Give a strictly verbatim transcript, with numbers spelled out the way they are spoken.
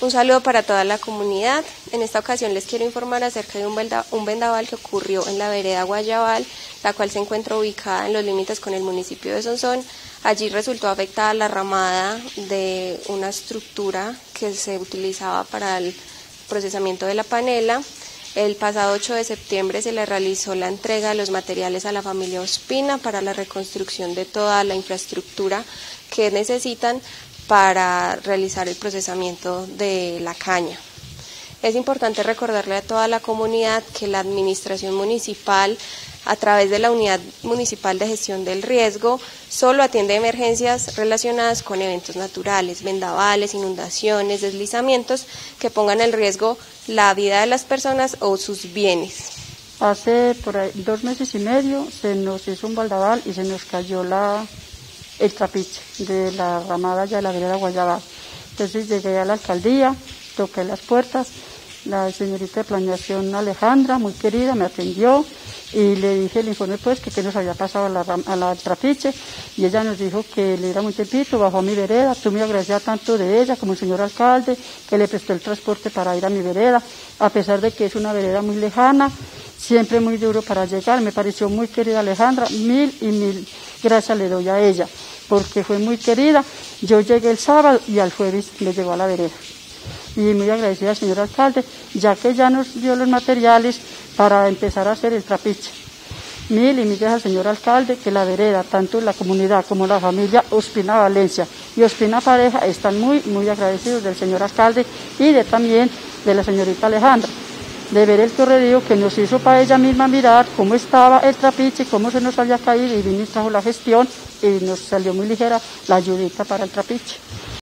Un saludo para toda la comunidad. En esta ocasión les quiero informar acerca de un vendaval que ocurrió en la vereda Guayabal, la cual se encuentra ubicada en los límites con el municipio de Sonsón. Allí resultó afectada la ramada de una estructura que se utilizaba para el procesamiento de la panela. El pasado ocho de septiembre se le realizó la entrega de los materiales a la familia Ospina para la reconstrucción de toda la infraestructura que necesitan para realizar el procesamiento de la caña. Es importante recordarle a toda la comunidad que la administración municipal, a través de la Unidad Municipal de Gestión del Riesgo, solo atiende emergencias relacionadas con eventos naturales, vendavales, inundaciones, deslizamientos que pongan en riesgo la vida de las personas o sus bienes. Hace por ahí dos meses y medio se nos hizo un vendaval y se nos cayó la, el trapiche de la ramada ya de la vereda Guayabal. Entonces llegué a la alcaldía, toqué las puertas, la señorita de planeación Alejandra, muy querida, me atendió y le dije el informe pues que qué nos había pasado a la, a la trapiche, y ella nos dijo que le diera muy tiempito, bajó a mi vereda. Tú me agradecías tanto de ella como el señor alcalde, que le prestó el transporte para ir a mi vereda, a pesar de que es una vereda muy lejana, siempre muy duro para llegar. Me pareció muy querida Alejandra, mil y mil gracias le doy a ella, porque fue muy querida. Yo llegué el sábado y al jueves le llegó a la vereda. Y muy agradecida al señor alcalde, ya que ya nos dio los materiales para empezar a hacer el trapiche. Mil y mil gracias al señor alcalde, que la vereda, tanto la comunidad como la familia Ospina Valencia y Ospina Pareja están muy, muy agradecidos del señor alcalde y de también de la señorita Alejandra, de ver el corredío que nos hizo para ella misma mirar cómo estaba el trapiche, cómo se nos había caído, y vino y trajo la gestión y nos salió muy ligera la ayudita para el trapiche.